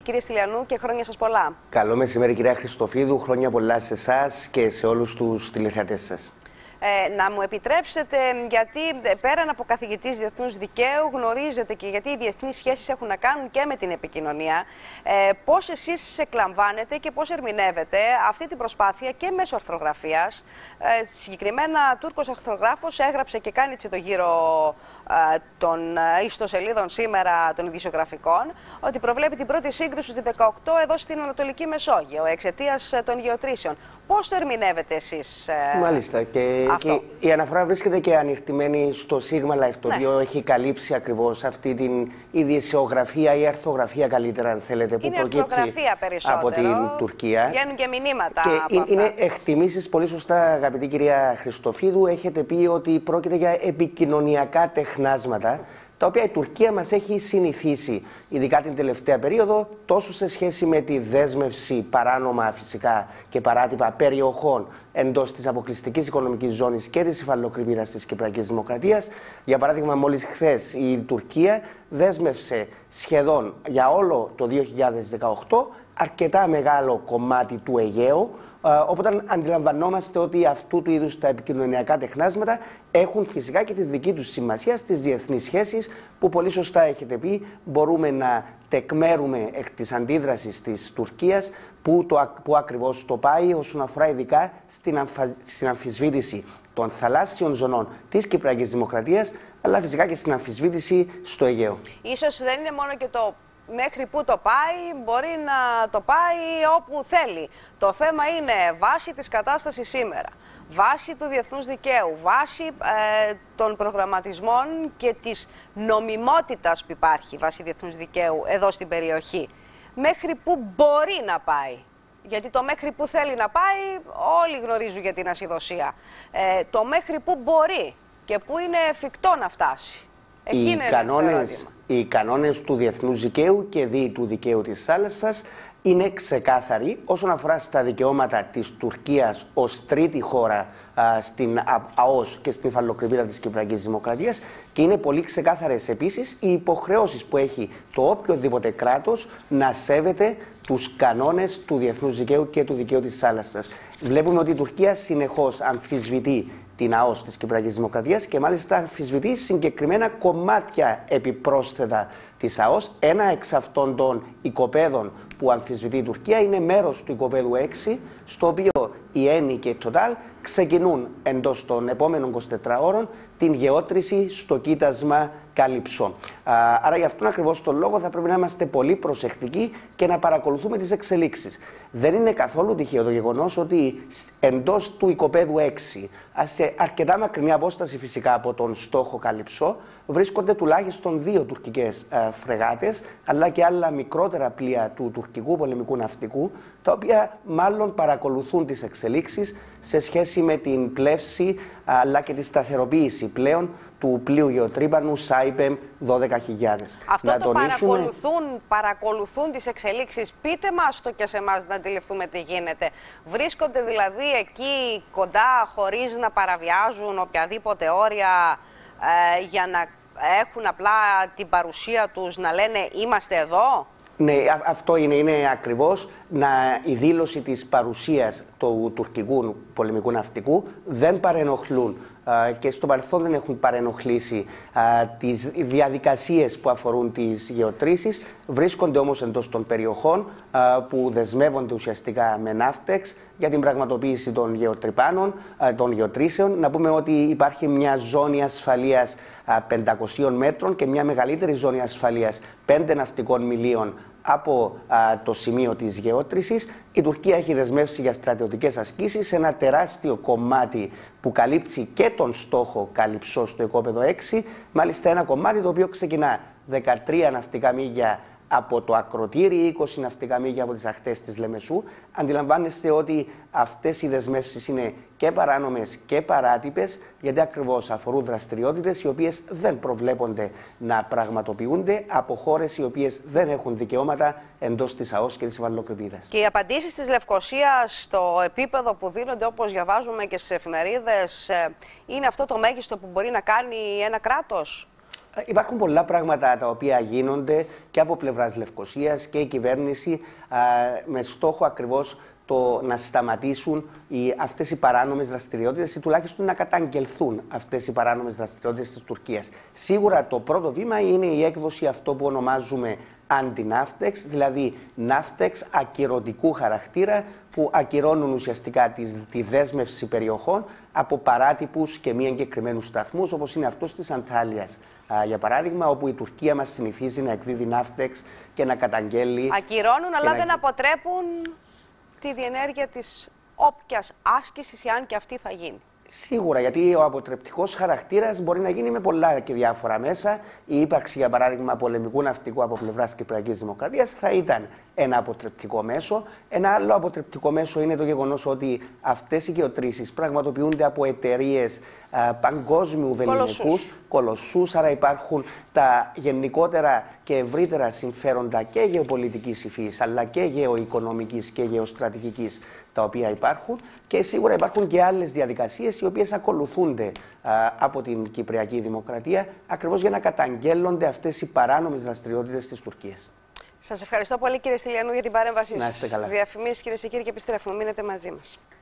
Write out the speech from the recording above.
Κύριε Στυλιανού, και χρόνια σας πολλά. Καλό μεσημέρι, κυρία Χριστοφίδου. Χρόνια πολλά σε εσάς και σε όλους τους τηλεθεατές σας. Να μου επιτρέψετε, γιατί πέραν από καθηγητής διεθνούς δικαίου, γνωρίζετε και γιατί οι διεθνείς σχέσεις έχουν να κάνουν και με την επικοινωνία, πώς εσείς εκλαμβάνετε και πώς ερμηνεύετε αυτή την προσπάθεια και μέσω αρθρογραφίας. Συγκεκριμένα, Τούρκος αρθρογράφος έγραψε και κάνει έτσι το γύρο των ιστοσελίδων σήμερα των ειδησιογραφικών, ότι προβλέπει την πρώτη σύγκρουση του 18 εδώ στην Ανατολική Μεσόγειο, εξαιτίας των γεωτρήσεων. Πώς το ερμηνεύετε εσείς? Μάλιστα. Και η αναφορά βρίσκεται και ανοιχτημένη στο Sigma Life, το οποίο έχει καλύψει ακριβώς αυτή την ειδησιογραφία ή αρθογραφία, καλύτερα αν θέλετε, που προκύπτει από την Τουρκία. Βγαίνουν και μηνύματα. Και είναι εκτιμήσεις πολύ σωστά, αγαπητή κυρία Χριστοφίδου. Έχετε πει ότι πρόκειται για επικοινωνιακά τεχνάσματα, τα οποία η Τουρκία μας έχει συνηθίσει, ειδικά την τελευταία περίοδο, τόσο σε σχέση με τη δέσμευση παράνομα φυσικά και παράτυπα περιοχών εντός της αποκλειστικής οικονομικής ζώνης και της υφαλοκρηπίδας της Κυπριακής Δημοκρατίας. Για παράδειγμα, μόλις χθες η Τουρκία δέσμευσε σχεδόν για όλο το 2018 αρκετά μεγάλο κομμάτι του Αιγαίου. Οπότε αντιλαμβανόμαστε ότι αυτού του είδους τα επικοινωνιακά τεχνάσματα έχουν φυσικά και τη δική τους σημασία στις διεθνείς σχέσεις, που πολύ σωστά έχετε πει, μπορούμε να τεκμέρουμε εκ της αντίδρασης της Τουρκίας που ακριβώς το πάει όσον αφορά ειδικά στην αμφισβήτηση των θαλάσσιων ζωνών της Κυπριακής Δημοκρατίας, αλλά φυσικά και στην αμφισβήτηση στο Αιγαίο. Ίσως δεν είναι μόνο και το μέχρι που το πάει, μπορεί να το πάει όπου θέλει. Το θέμα είναι βάση της κατάστασης σήμερα, βάση του διεθνούς δικαίου, βάση των προγραμματισμών και της νομιμότητας που υπάρχει βάση διεθνούς δικαίου εδώ στην περιοχή. Μέχρι που μπορεί να πάει. Γιατί το μέχρι που θέλει να πάει όλοι γνωρίζουν για την ασυδοσία. Το μέχρι που μπορεί και που είναι εφικτό να φτάσει. Οι κανόνες του διεθνούς δικαίου και του δικαίου της θάλασσας είναι ξεκάθαροι όσον αφορά στα δικαιώματα της Τουρκίας ως τρίτη χώρα στην ΑΟΣ και στην υφαλοκρηπίδα της Κυπριακής Δημοκρατίας, και είναι πολύ ξεκάθαρες επίσης οι υποχρεώσεις που έχει το οποιοδήποτε κράτος να σέβεται τους κανόνες του διεθνούς δικαίου και του δικαίου της θάλασσας. Βλέπουμε ότι η Τουρκία συνεχώς αμφισβητεί την ΑΟΣ της Κυπριακής Δημοκρατίας και μάλιστα αμφισβητεί συγκεκριμένα κομμάτια επιπρόσθετα της ΑΟΣ. Ένα εξ αυτών των οικοπαίδων που αμφισβητεί η Τουρκία είναι μέρος του οικοπαίδου 6, στο οποίο η ΕΝΗ και η Total ξεκινούν εντός των επόμενων 24 ώρων την γεώτρηση στο κοίτασμα Καλυψό. Άρα, γι' αυτόν ακριβώς τον λόγο θα πρέπει να είμαστε πολύ προσεκτικοί και να παρακολουθούμε τις εξελίξεις. Δεν είναι καθόλου τυχαίο το γεγονός ότι εντός του οικοπαίδου 6, σε αρκετά μακρινή απόσταση φυσικά από τον στόχο Καλυψό, βρίσκονται τουλάχιστον 2 τουρκικές φρεγάτες, αλλά και άλλα μικρότερα πλοία του τουρκικού πολεμικού ναυτικού, τα οποία μάλλον παρακολουθούν τις εξελίξεις σε σχέση με την πλεύση αλλά και τη σταθεροποίηση πλέον του πλοίου γεωτρύπανου Saipem 12.000. Αυτό το παρακολουθούν τις εξελίξεις. Πείτε μας το και σε εμάς να αντιληφθούμε τι γίνεται. Βρίσκονται δηλαδή εκεί κοντά χωρίς να παραβιάζουν οποιαδήποτε όρια για να έχουν απλά την παρουσία τους, να λένε είμαστε εδώ? Ναι, αυτό είναι ακριβώς η δήλωση της παρουσίας του τουρκικού πολεμικού ναυτικού. Δεν παρενοχλούν και στο παρελθόν δεν έχουν παρενοχλήσει τις διαδικασίες που αφορούν τις γεωτρήσεις. Βρίσκονται όμως εντός των περιοχών που δεσμεύονται ουσιαστικά με ναύτεξ για την πραγματοποίηση των γεωτρυπάνων, των γεωτρήσεων. Να πούμε ότι υπάρχει μια ζώνη ασφαλείας 500 μέτρων και μια μεγαλύτερη ζώνη ασφαλείας 5 ναυτικών μιλίων από το σημείο της γεώτρησης. Η Τουρκία έχει δεσμεύσει για στρατιωτικές ασκήσεις ένα τεράστιο κομμάτι που καλύπτει και τον στόχο Καλυψό στο οικόπεδο 6, μάλιστα ένα κομμάτι το οποίο ξεκινά 13 ναυτικά μίλια από το ακροτήρι, 20 ναυτικά μίλια από τις ακτές της Λεμεσού. Αντιλαμβάνεστε ότι αυτές οι δεσμεύσεις είναι και παράνομες και παράτυπες, γιατί ακριβώς αφορούν δραστηριότητες οι οποίες δεν προβλέπονται να πραγματοποιούνται από χώρες οι οποίες δεν έχουν δικαιώματα εντός της ΑΟΣ και της υφαλοκρηπίδας. Και οι απαντήσεις της Λευκωσίας στο επίπεδο που δίνονται, όπως διαβάζουμε και στις εφημερίδες, είναι αυτό το μέγιστο που μπορεί να κάνει ένα κράτος? Υπάρχουν πολλά πράγματα τα οποία γίνονται και από πλευράς Λευκωσίας και η κυβέρνηση με στόχο ακριβώς το να σταματήσουν αυτές οι παράνομες δραστηριότητες ή τουλάχιστον να καταγγελθούν αυτές οι παράνομες δραστηριότητες της Τουρκίας. Σίγουρα το πρώτο βήμα είναι η έκδοση αυτό που ονομάζουμε anti-NAVTEX, δηλαδή NAVTEX ακυρωτικού χαρακτήρα, που ακυρώνουν ουσιαστικά τη δέσμευση περιοχών από παράτυπους και μη εγκεκριμένους σταθμούς, όπως είναι αυτός της Αντάλιας, για παράδειγμα, όπου η Τουρκία μας συνηθίζει να εκδίδει NAVTEX και να καταγγέλει. Ακυρώνουν, αλλά δεν αποτρέπουν τη διενέργεια της όποιας άσκησης, εάν και αυτή θα γίνει. Σίγουρα, γιατί ο αποτρεπτικός χαρακτήρας μπορεί να γίνει με πολλά και διάφορα μέσα. Η ύπαρξη, για παράδειγμα, πολεμικού ναυτικού από πλευράς Κυπριακής Δημοκρατίας θα ήταν ένα αποτρεπτικό μέσο. Ένα άλλο αποτρεπτικό μέσο είναι το γεγονός ότι αυτές οι γεωτρήσεις πραγματοποιούνται από εταιρείες παγκόσμιου βεληνικούς, κολοσσούς, άρα υπάρχουν τα γενικότερα και ευρύτερα συμφέροντα και γεωπολιτικής υφής, αλλά και γεωοικονομικής και γεωστρατηγικής, τα οποία υπάρχουν, και σίγουρα υπάρχουν και άλλες διαδικασίες οι οποίες ακολουθούνται από την Κυπριακή Δημοκρατία ακριβώς για να καταγγέλλονται αυτές οι παράνομες δραστηριότητες της Τουρκίας. Σας ευχαριστώ πολύ, κύριε Στυλιανού, για την παρέμβασή σας. Να είστε καλά. Διαφημίσεις, κυρίες και κύριοι, και επιστρέφουμε. Μείνετε μαζί μας.